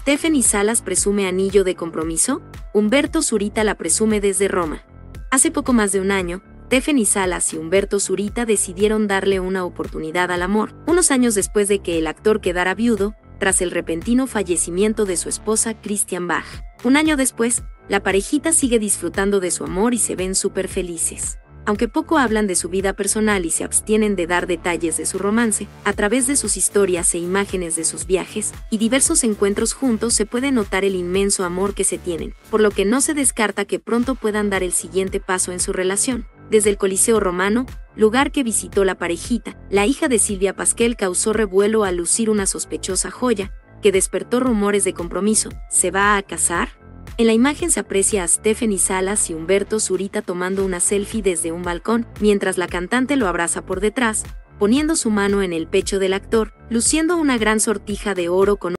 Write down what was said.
Stephanie Salas presume anillo de compromiso, Humberto Zurita la presume desde Roma. Hace poco más de un año, Stephanie Salas y Humberto Zurita decidieron darle una oportunidad al amor, unos años después de que el actor quedara viudo, tras el repentino fallecimiento de su esposa Christian Bach. Un año después, la parejita sigue disfrutando de su amor y se ven súper felices. Aunque poco hablan de su vida personal y se abstienen de dar detalles de su romance, a través de sus historias e imágenes de sus viajes y diversos encuentros juntos se puede notar el inmenso amor que se tienen, por lo que no se descarta que pronto puedan dar el siguiente paso en su relación. Desde el Coliseo Romano, lugar que visitó la parejita, la hija de Silvia Pasquel causó revuelo al lucir una sospechosa joya, que despertó rumores de compromiso. ¿Se va a casar? En la imagen se aprecia a Stephanie Salas y Humberto Zurita tomando una selfie desde un balcón, mientras la cantante lo abraza por detrás, poniendo su mano en el pecho del actor, luciendo una gran sortija de oro con